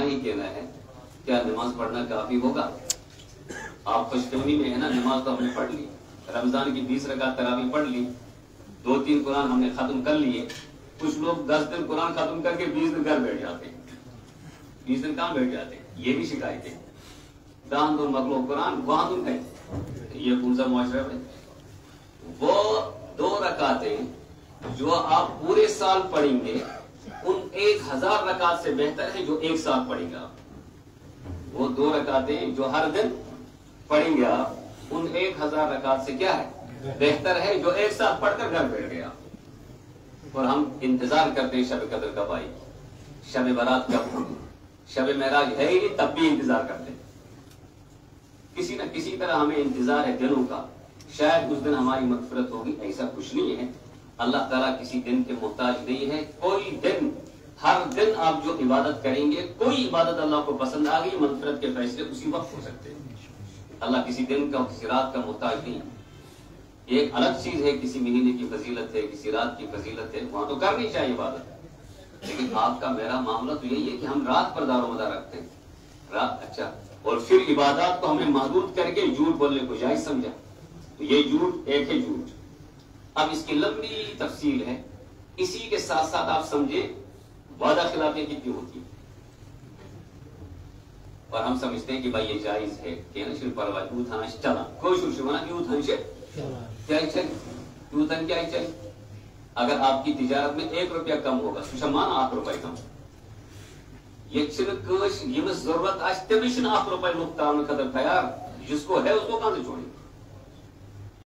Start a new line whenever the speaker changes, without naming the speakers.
ہی کہنا ہے کیا نماز پڑھنا کافی ہوگا؟ آپ خوش فہمی میں ہے نا، نماز تو ہم نے پڑھ لی، رمضان کی 20 رکعت تراویح پڑھ لی، 2-3 قرآن ہم نے ختم کر لیے. کچھ لوگ 10 دن قرآن ختم کر کے 20 دن گھر بیٹھ جاتے ہیں. 20 دن کہاں بیٹھ جاتے ہیں؟ یہ بھی شکایتیں. دان دو مغلو قرآن وہاں تم ہے. یہ کون سا معاشرہ ہے؟ وہ 2 رکعتیں جو آپ پورے سال پڑھیں گے ان 1000 رکعت سے بہتر ہے جو ایک سال پڑھیں گا. وہ 2 رکعتیں جو ہر دن پڑھیں گے آپ ان 1000 رکعت سے کیا ہے؟ بہتر ہے جو ایک ساتھ پڑھ کر گھر بیٹھ گیا. اور ہم انتظار کرتے ہیں شب قدر کب آئی، شب برات کب ہوگی، شب معراج ہے ہی نہیں تب بھی انتظار کرتے ہیں. کسی نہ کسی طرح ہمیں انتظار ہے دنوں کا، شاید اس دن ہماری مغفرت ہوگی. ایسا کچھ نہیں ہے. اللہ تعالیٰ کسی دن کے محتاج نہیں ہے. کوئی دن، ہر دن آپ جو عبادت کریں گے، کوئی عبادت اللہ کو پسند آ گئی، مغفرت کے فیصلے اسی وقت ہو سکتے ہیں. اللہ کسی دن کا کسی رات کا محتاج نہیں. ایک الگ چیز ہے کسی مہینے کی فضیلت ہے، کسی رات کی فضیلت ہے، وہاں تو کرنی چاہیے عبادت. لیکن آپ کا میرا معاملہ تو یہی ہے کہ ہم رات پر دار و مدار رکھتے ہیں. رات اچھا، اور پھر عبادات کو ہمیں محدود کر کے جھوٹ بولنے کو جائز سمجھا. تو یہ جھوٹ ایک ہے جھوٹ. اب اس کی لمبی تفصیل ہے. اسی کے ساتھ ساتھ آپ سمجھے وعدہ خلافی کتنی ہوتی ہے. اور ہم سمجھتے ہیں کہ بھائی یہ جائز ہے کہ شروع پرواز یوتھان چلا کوئی شروع شروع یوتھان سے کیا چل یوتھان کیا چل. اگر آپ کی تجارت میں 1 روپیہ کم ہوگا سشمان 8 روپے کم. یہ ضرورت آج تمہیں 8 روپے نقطان قدر تیار، جس کو ہے اس کو کہاں سے چھوڑیں.